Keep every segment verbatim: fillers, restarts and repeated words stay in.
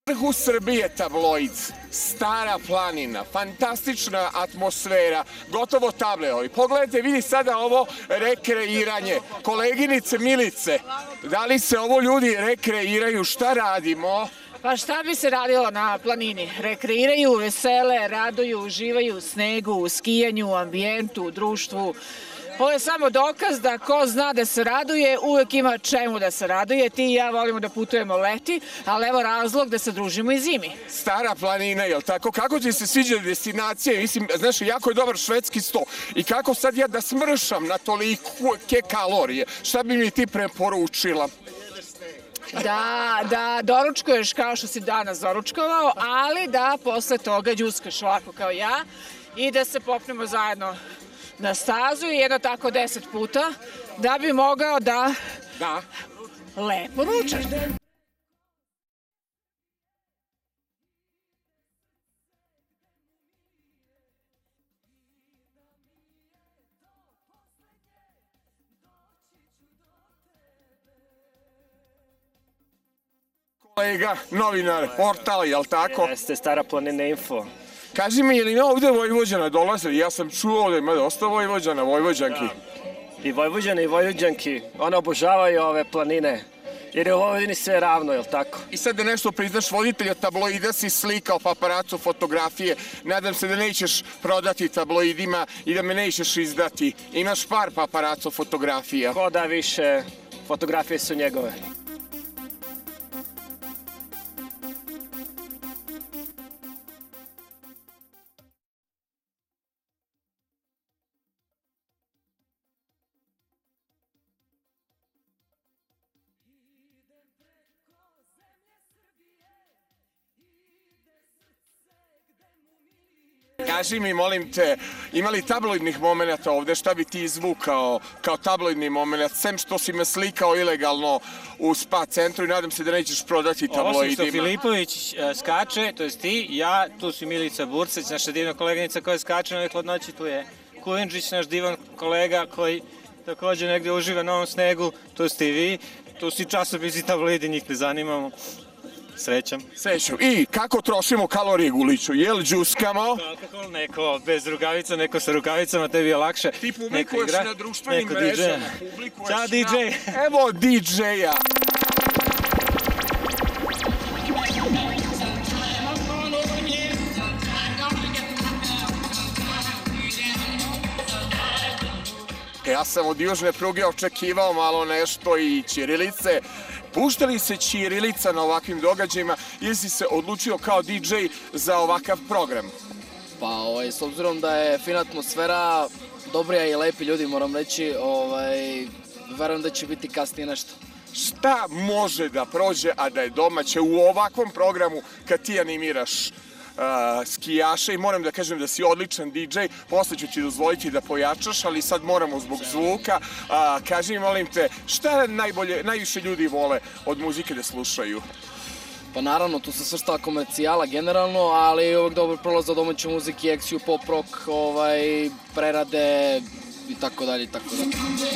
vrhu Srbije tabloid, Stara planina, fantastična atmosfera, gotovo tabloid. Pogledajte, vidi sada ovo rekreiranje. Koleginice Milice, da li se ovo ljudi rekreiraju, šta radimo? Pa šta bi se radilo na planini? Rekreiraju, vesele, raduju, uživaju u snegu, u skijanju, u ambijentu, u društvu. Ovo je samo dokaz da ko zna da se raduje, uvek ima čemu da se raduje. Ti i ja volimo da putujemo leti, ali evo razlog da se družimo i zimi. Stara planina, jel tako? Kako ti se sviđa destinacije? Mislim, znaš, jako je dobar švedski sto. I kako sad ja da smršam na tolike kalorije? Šta bi mi ti preporučila? Da, da doručkuješ kao što si danas doručkovao, ali da posle toga đuskaš ovako kao ja i da se popnemo zajedno na stazu i jedno tako deset puta, da bi mogao da, da. lepo ručaš. Kolega, novinar, portal, jel tako? Jeste, Stara planina info. Kaži mi, je li ovde Vojvođana dolazili? Ja sam čuo da ima dosta Vojvođana, Vojvođanki. I Vojvođane i Vojvođanki, one obožavaju ove planine, jer je u Vojvodini sve ravno, jel tako? I sad da nešto priznaš, voditelja tabloida si slikao paparacu fotografije. Nadam se da nećeš prodati tabloidima i da me nećeš izdati. Imaš par paparacu fotografija. Ko da više, fotografije su njegove. Kaži mi, molim te, ima li tabloidnih momenta ovde? Šta bi ti izvukao kao tabloidni moment? Sem što si me slikao ilegalno u spa centru i nadam se da nećeš prodati tabloidima. Osim što Filipović skače, to je ti, ja, tu su Milica Burceć, naša divna koleginica koja skače na ovoj hladnoći, tu je Kulinđić, naš divan kolega koji takođe negde uživa na ovom snegu, tu ste i vi, tu si časopisi tabloidi, njih ne zanimamo. Srećam. Srećam. I kako trošimo kalorije, Guliću? Jel džuskamo? Alkohol, neko bez rukavica, neko sa rukavicama, tebi je lakše. Ti publikuješ na društvenim mrežama. Ćao, di džej. Evo di džeja. Ja sam od južne pruge očekivao malo nešto i ćirilice. Pušta li se ćirilica na ovakvim događajima ili si se odlučio kao di džej za ovakav program? Pa, ovaj, s obzirom da je fina atmosfera, dobrija i lepi ljudi, moram reći, ovaj, verujem da će biti kasnije nešto. Šta može da prođe, a da je domaće u ovakvom programu kad ti animiraš Uh, skijaše i moram da kažem da si odličan di džej, posle ću ti dozvoliti da pojačaš, ali sad moramo zbog zvuka. Uh, kaži mi, molim te, šta najbolje, najviše ljudi vole od muzike da slušaju? Pa naravno, tu se svrstava komercijala generalno, ali uvek dobar prolaz za domaću muzike, eksiju, pop rock, ovaj, prerade i tako dalje i tako dalje.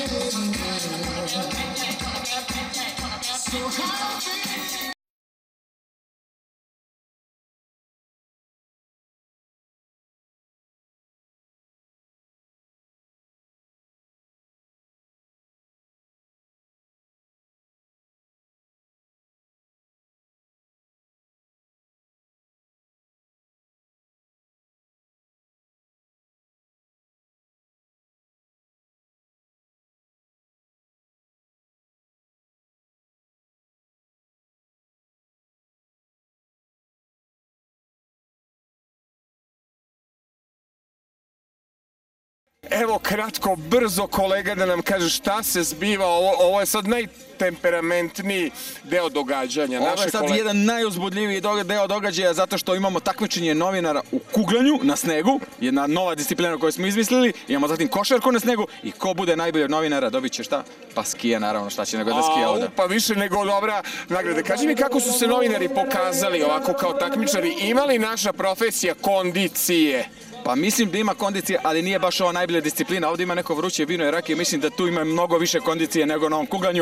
Evo kratko, brzo kolega da nam kaže šta se zbiva, ovo, ovo je sad najtemperamentniji deo događanja. Ovo je sad kolega... jedan najuzbudljiviji deo događaja zato što imamo takmičenje novinara u kuglanju na snegu, jedna nova disciplina koju smo izmislili, imamo zatim košarku na snegu i ko bude najbolji od novinara dobit će šta? Pa skija naravno, šta će nego da skija ovde. Pa više nego dobra nagrada. Kaži mi kako su se novinari pokazali ovako kao takmičari, ima li naša profesija kondicije? Pa mislim da ima kondicije, ali nije baš ova najbolja disciplina. Ovde ima neko vruće vino i rakije, mislim da tu ima mnogo više kondicije nego na ovom kuglanju, ali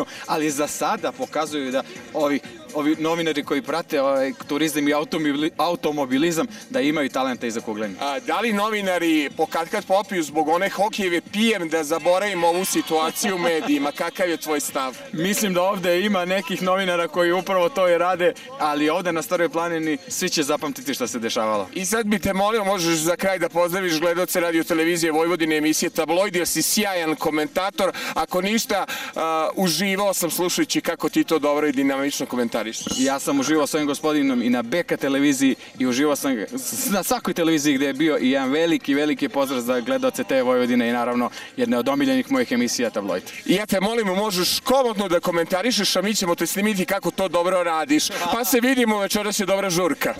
ali za sada pokazuju da ovi, ovi novinari koji prate ovaj, turizam i automobilizam da imaju talenta i za kuglanje. A, da li novinari pokatkad popiju zbog one hokejeve pijem da zaboravimo ovu situaciju u medijima? Kakav je tvoj stav? Mislim da ovde ima nekih novinara koji upravo to i rade, ali ovde na Staroj planini svi će zapamtiti šta se dešavalo. I sad bi te molio, možeš za kraj da pozdraviš gledaoce Radio Televizije Vojvodine emisije Tabloid, jer si sjajan komentator. Ako ništa, uh, uživao sam slušajući kako ti to dobro i dinamično komentariš. Ja sam uživao s ovim gospodinom i na B K televiziji i uživao sam na svakoj televiziji gde je bio i jedan veliki, veliki pozdrav za gledaoce te Vojvodine i naravno jedne od omiljenih mojih emisija Tabloid. I ja te molim, možeš komotno da komentarišeš, a mi ćemo te snimiti kako to dobro radiš. Pa se vidimo, večeras je dobra žurka.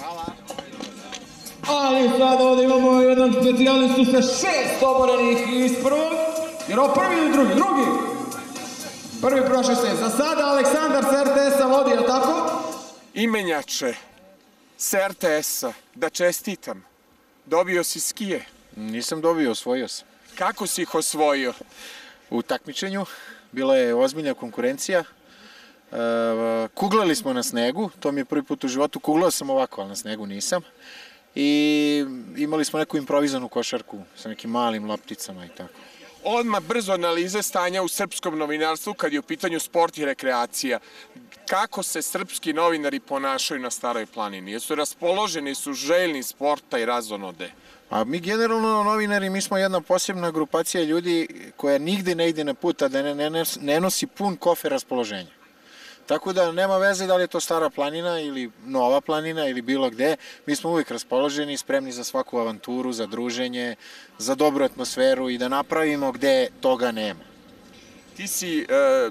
Ali sad ovdje imamo jedan specijalistu sa šest oborenih iz prvog. Jer ovo prvi ili drugi? Drugi! Prvi prošli se. Za sada Aleksandar sa R T S-a vodi, je tako? Imenjače, sa R T S-a, da čestitam. Dobio si skije. Nisam dobio, osvojio sam. Kako si ih osvojio? U takmičenju, bila je ozbiljna konkurencija. E, kuglali smo na snegu, to mi je prvi put u životu. Kuglao sam ovako, ali na snegu nisam. I imali smo neku improvizanu košarku sa nekim malim lopticama i tako. Odmah brzo analize stanja u srpskom novinarstvu kad je u pitanju sport i rekreacija. Kako se srpski novinari ponašaju na Staroj planini? Jesu raspoloženi, su željni sporta i razonode? A mi generalno novinari, mi smo jedna posebna grupacija ljudi koja nigde ne ide na put, a da ne, ne, ne nosi pun kofer raspoloženja. Tako da nema veze da li je to Stara planina ili Nova planina ili bilo gde. Mi smo uvijek raspoloženi, spremni za svaku avanturu, za druženje, za dobru atmosferu i da napravimo gde toga nema. Ti si e,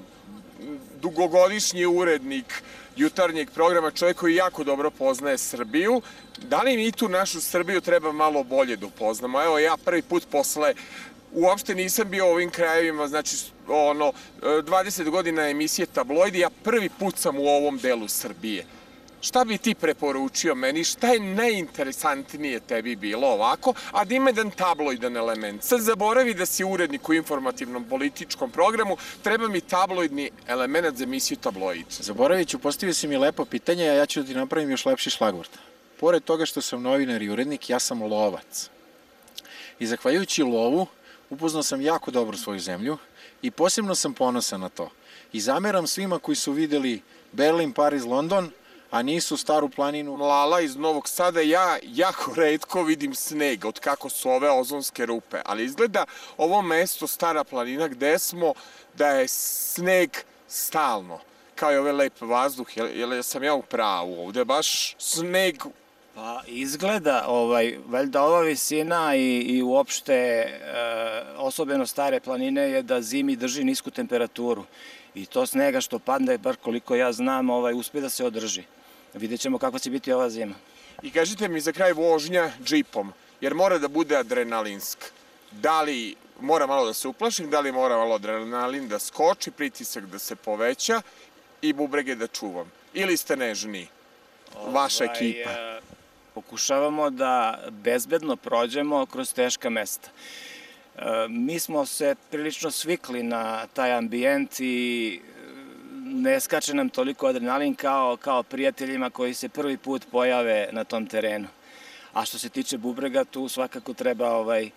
dugogodišnji urednik jutarnjeg programa, čovjek koji jako dobro poznaje Srbiju. Da li mi tu našu Srbiju treba malo bolje da upoznamo? Evo, ja prvi put posle uopšte nisam bio u ovim krajevima, znači ono, dvadeset godina emisije Tabloidi, ja prvi put sam u ovom delu Srbije. Šta bi ti preporučio meni, šta je najinteresantnije tebi bilo ovako, a da ima jedan tabloidan element? Sad zaboravi da si urednik u informativnom političkom programu, treba mi tabloidni element za emisiju Tabloid. Zaboravit ću, postavio si mi lepo pitanje, a ja ću da ti napravim još lepši šlagvort. Pored toga što sam novinar i urednik, ja sam lovac. I zahvaljujući lovu, upoznao sam jako dobro svoju zemlju i posebno sam ponosan na to. I zameram svima koji su videli Berlin, Pariz, London, a nisu Staru planinu. Lala iz Novog Sada, ja jako retko vidim sneg od kako su ove ozonske rupe, ali izgleda ovo mesto Stara planina gde smo da je sneg stalno, kao i ovaj lep vazduh, jer sam ja u pravu, ovde baš sneg. Pa izgleda, ovaj, valjda ova visina i, i uopšte e, osobeno Stare planine je da zimi drži nisku temperaturu i to snega što padne, bar koliko ja znam, ovaj, uspe da se održi. Vidjet ćemo kako će biti ova zima. I kažite mi za kraj vožnja džipom, jer mora da bude adrenalinsk. Da li mora malo da se uplašim, da li mora malo adrenalin da skoči, pritisak da se poveća i bubrege da čuvam? Ili ste nežni, vaša ovaj, ekipa? E, Pokušavamo da bezbedno prođemo kroz teška mesta. E, mi smo se prilično svikli na taj ambijent i ne skače nam toliko adrenalin kao, kao prijateljima koji se prvi put pojave na tom terenu. A što se tiče bubrega, tu svakako treba, ovaj,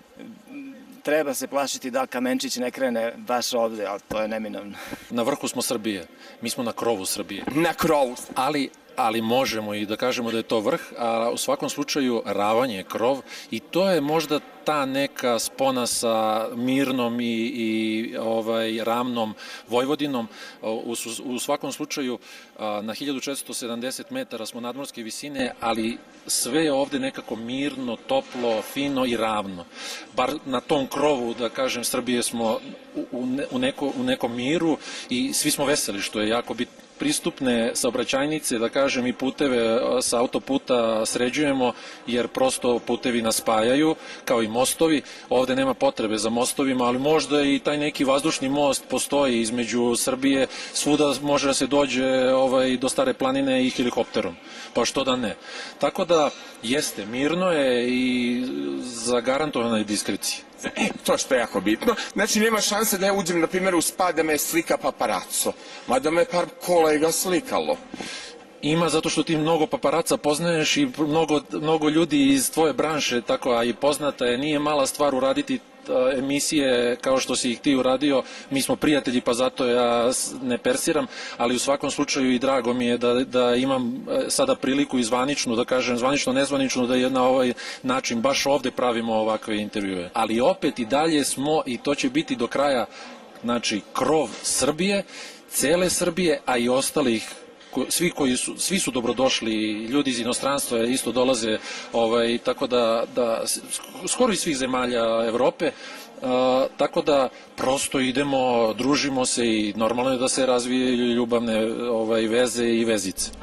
treba se plašiti da kamenčić ne krene baš ovde, ali to je neminovno. Na vrhu smo Srbije, mi smo na krovu Srbije. Na krovu. Ali ali možemo i da kažemo da je to vrh, a u svakom slučaju ravan je krov i to je možda ta neka spona sa mirnom i, i ovaj, ravnom Vojvodinom. U, u svakom slučaju na hiljadu četiristo sedamdeset metara smo nadmorske visine, ali sve je ovde nekako mirno, toplo, fino i ravno. Bar na tom krovu, da kažem, Srbije smo u, u, neko, u nekom miru i svi smo veseli, što je jako bitno. Pristupne saobraćajnice, da kažem, i puteve sa autoputa sređujemo, jer prosto putevi nas spajaju, kao i mostovi, ovde nema potrebe za mostovima, ali možda i taj neki vazdušni most postoji između Srbije, svuda može da se dođe ovaj, do Stare planine i helikopterom, pa što da ne. Tako da jeste, mirno je i zagarantovana je diskrecija. E, to što je jako bitno. Znači, nema šanse da ja uđem, na primjer, u spa da me slika paparaco, mada me par kolega slikalo. Ima, zato što ti mnogo paparaca poznaješ i mnogo, mnogo ljudi iz tvoje branše, tako, a i poznata je, nije mala stvar uraditi emisije kao što si ih ti uradio. Mi smo prijatelji, pa zato ja ne persiram, ali u svakom slučaju i drago mi je da, da imam sada priliku i zvaničnu, da kažem zvanično, nezvanično, da na ovaj način baš ovde pravimo ovakve intervjue. Ali opet i dalje smo, i to će biti do kraja, znači krov Srbije, cele Srbije, a i ostalih, svi koji su, svi su dobrodošli, ljudi iz inostranstva isto dolaze, ovaj, tako da, da skoro iz svih zemalja Evrope, a, tako da prosto idemo, družimo se i normalno je da se razvije ljubavne ovaj, veze i vezice.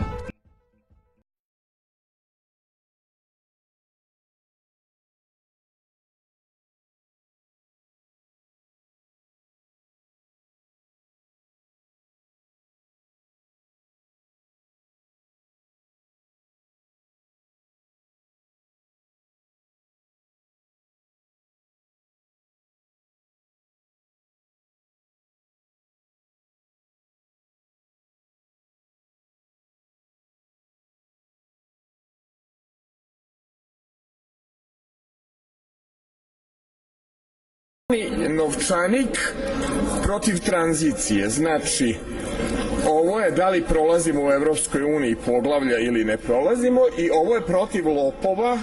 Novčanik protiv tranzicije, znači ovo je da li prolazimo u Evropskoj uniji poglavlja ili ne prolazimo, i ovo je protiv lopova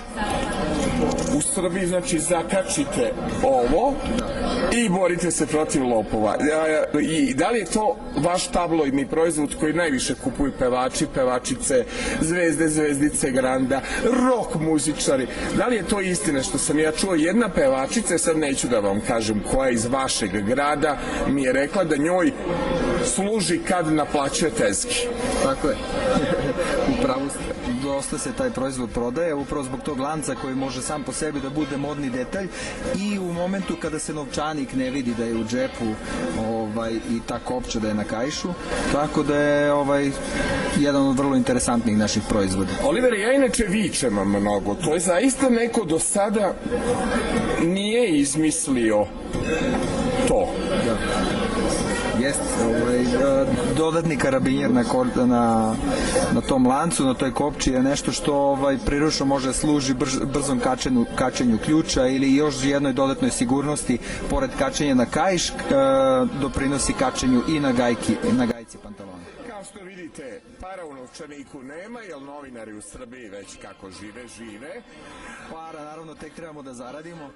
u Srbiji, znači zakačite ovo i borite se protiv lopova. I da li je to vaš tabloidni proizvod koji najviše kupuju pevači, pevačice, zvezde, zvezdice, granda, rock muzičari? Da li je to istina što sam ja čuo? Jedna pevačica, sad neću da vam kažem koja iz vašeg grada, mi je rekla da njoj služi kad naplaćuje tezgi. Tako je. Upravo dosta se taj proizvod prodaje, upravo zbog tog lanca koji može sam po sebi da bude modni detalj, i u momentu kada se novčanik ne vidi da je u džepu ovaj, i ta kopča da je na kaišu, tako da je ovaj, jedan od vrlo interesantnih naših proizvoda. Oliver, ja inače vičem mnogo, to je zaista neko do sada nije izmislio to. Da. Jest, ovaj, dodatni karabinjer na, na, na tom lancu, na toj kopči je nešto što ovaj, priručno može služi brz, brzom kačenju, kačenju ključa ili još jednoj dodatnoj sigurnosti, pored kačenja na kaiš, e, doprinosi kačenju i na, gajki, na gajci pantalona. Kao što vidite, para u novčaniku nema, jer novinari u Srbiji već kako žive, žive. Para, naravno, tek trebamo da zaradimo.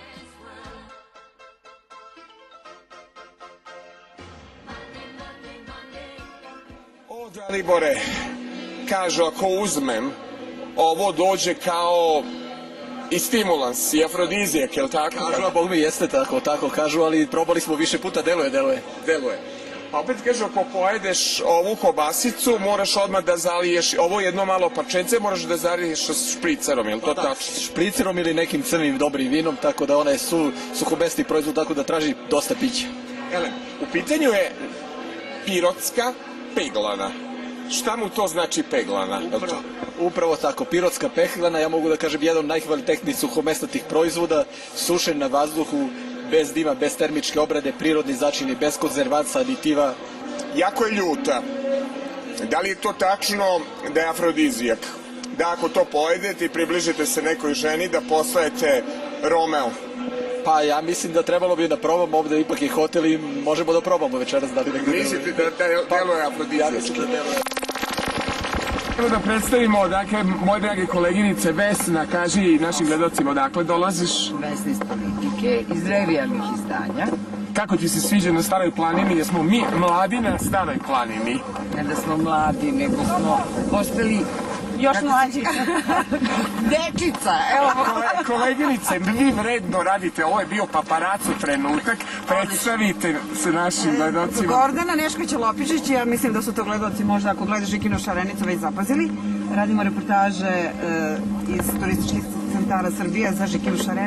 Dalibore, kažu ako uzmem, ovo dođe kao i stimulans, i afrodizijak, je li tako? Kažu, a bog mi jeste tako, tako kažu, ali probali smo više puta, deluje, deluje. Deluje. Pa opet kažu, ako pojedeš ovu kobasicu, moraš odmah da zaliješ, ovo jedno malo parčence, moraš da zaliješ s špricerom, je li to tačno? Špricerom ili nekim crnim dobrim vinom, tako da ona je su, suhomesni proizvod, tako da traži dosta pića. Ele, u pitanju je pirotska peglana. Šta mu to znači peglana? Upravo, upravo tako, pirotska peglana, ja mogu da kažem jedan od najkvalitetnijih suhomesnatih proizvoda, sušen na vazduhu, bez dima, bez termičke obrade, prirodni začini, bez konzervansa, aditiva. Jako je ljuta. Da li je to tačno da je afrodizijak? Da ako to pojedete i približite se nekoj ženi da postajete Romeo? Pa ja mislim da trebalo bi da probamo, ovde ipak je hotel i možemo da probamo večeras. Da li negde... Mislite da, da je, deluje afrodizijak? Ja mislim da deluje. Evo da predstavimo, dakle, moje drage koleginice, Vesna, kaži našim gledocima odakle dolaziš? Vesna iz Politike, iz revijalnih izdanja. Kako ti se sviđa na Staroj planini? Jesmo mi mladi na Staroj planini? Ne da smo mladi, nego smo postali još mlađi. Dečica, evo. Kole, koleginice, vi vredno radite, ovo je bio paparaco trenutak, predstavite se našim gledocima. Gordana Nešković-Lopičić, ja mislim da su to gledoci možda ako gledaš Žikinu Šarenicu već zapazili. Radimo reportaže e, iz turističkih centara Srbije za Žikinu Šarenicu.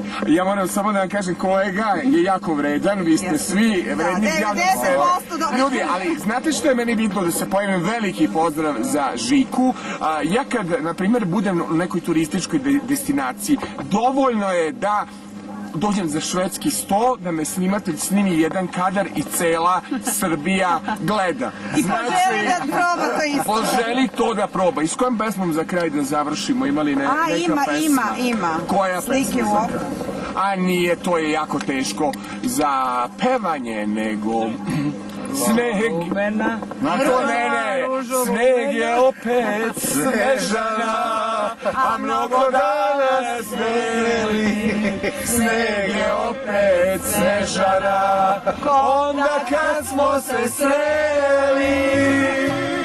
Ja moram samo da vam kažem, kolega je jako vredan, vi ste svi vredni. devedeset posto dobro. Ljudi, ali znate što je meni bitno da se pojavim? Veliki pozdrav za Žiku. A, ja kad, na primjer, budem u nekoj turističkoj de destinaciji, dovoljno je da dođem za švedski sto, da me snimatelj snimi jedan kadar i cela Srbija gleda. I poželi da proba to isto. Poželi to da proba. I s kojom pesmom za kraj da završimo? Ima li ne, A, neka ima, pesma? ima, ima. Koja Slike pesma u za oku. kraj? A nije, to je jako teško za pevanje, nego... Sneg, a to ne, ne, sneg je opet snežana, a mnogo dana sveli. Sneg je opet snežana, onda kad smo se sreli.